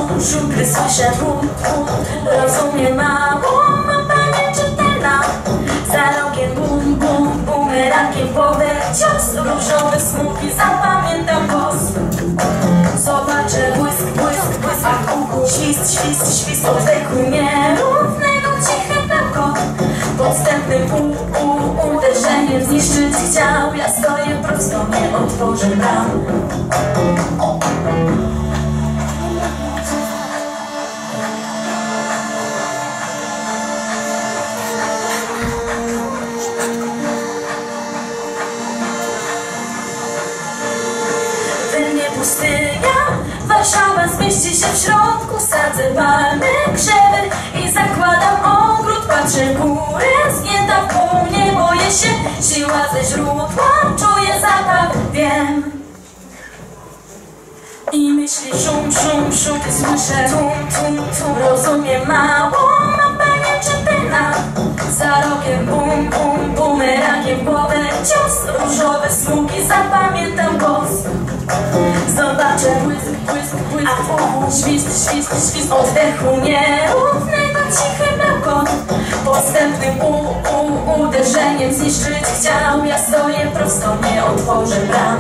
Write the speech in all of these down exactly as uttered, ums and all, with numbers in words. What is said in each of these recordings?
szum, szum, gdy słyszę tłum, tłum. Rozumiem mało, mapa nieczytelna. Za rogiem bum, bum, bumerangiem w głowę cios. Różowe smugi, zapamiętam głos. Zobaczę błysk, błysk, błysk, a w uchu świst, świst, świst. Oddechu nierównego, ciche pełko. Podstępnym u, u, uderzeniem zniszczyć chciał. Ja stoję prosto, nie otworzę bram. Pustynia, Warszawa zmieści się w środku. Sadzę palmy, krzewy i zakładam ogród. Patrzę w górę, zgięta w pół, nie boję się. Siła ze źródła, czuję zapach, wiem. I myśli szum, szum, szum, słyszę tum, tum, tum. Rozumiem mało, mapa nieczytelna. Za rogiem bum, bum, bumerangiem w głowę cios. Różowe smugi, zapamiętam głos. Zobaczę błysk, błysk, błysk, a w uchu świst, świst, świst. Oddechu nierównego, cichy bełkot. Podstępnym u, u, uderzeniem zniszczyć chciał. Ja stoję prosto, nie otworzę bram.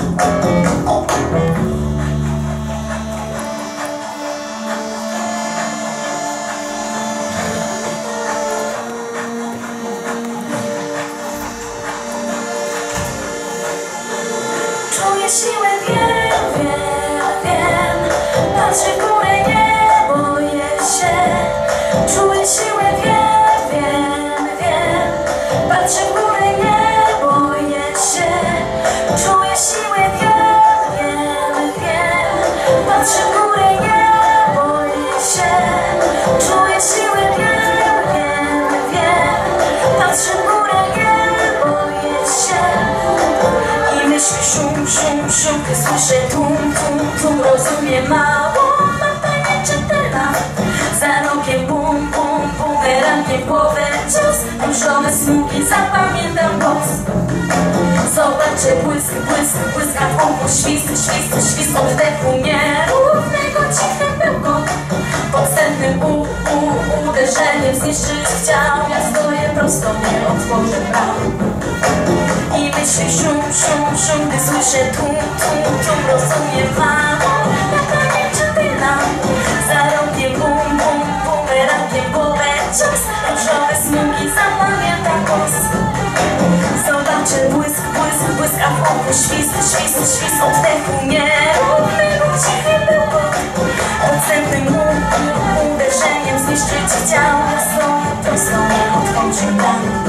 Czuję siłę, wiem, wiem, wiem. Patrzę w górę, nie boję się. Czuję siłę, wiem, wiem, wiem. Patrzę w górę, nie boję się. Czuję siłę, wiem, wiem, wiem. Patrzę w górę, nie boję się. Czuję siłę, wiem, wiem, wiem. Patrzę w górę, nie boję się. I myśli szum, szum, szum, gdy słyszę tum, tum, tum. Rozumiem mało, mapa nieczytelna. Za rogiem bum, bum, bumerangiem w głowę cios. Różowe smugi, zapamiętam głos. Zobaczę błysk, błysk, błysk, a w uchu świst, świst, świst. Oddechu nierównego, cichy bełkot. Podstępnym u, u, uderzeniem zniszczyć chciał. Ja stoję prosto, nie otworzę bram. I myśli szum, szum, szum, gdy słyszę tum, tum, tum. Rozumiem mało, mapa nieczytelna. Za rogiem bum, bum, bumerangiem w głowę cios. Różowe smugi, zapamiętam głos. Zobaczę błysk, błysk, błysk, a w uchu świst, świst, świst. Oddechu nierównego, cichy bełkot. Podstępnym u, u, uderzeniem zniszczyć chciał. Ja stoję prosto, nie otworzę bram.